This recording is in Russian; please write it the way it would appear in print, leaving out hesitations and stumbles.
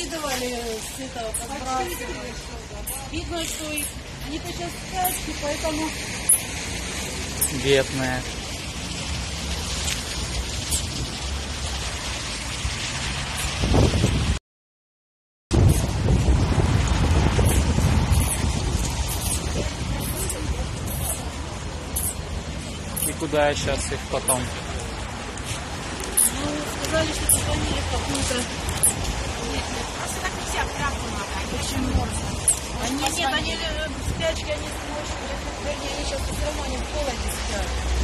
скидывали с этого, подбрасывали. Видно, что они-то сейчас спячки, поэтому... Бедная. И куда я сейчас их потом? Ну, сказали, что позвонили в какую-то... Нет, просто так нельзя, правду надо. Почему? Они, нет, они в спячке, они ночью, вернее, они сейчас все равно они в холоде спят.